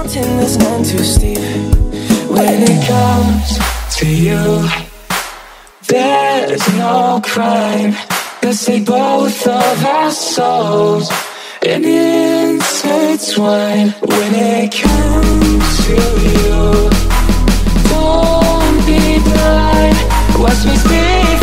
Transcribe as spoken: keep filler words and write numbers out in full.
mountain that's none too steep. When it comes to you, there's no crime. Let's take both of our souls and intertwine. When it comes to you, don't be blind. Watch me speak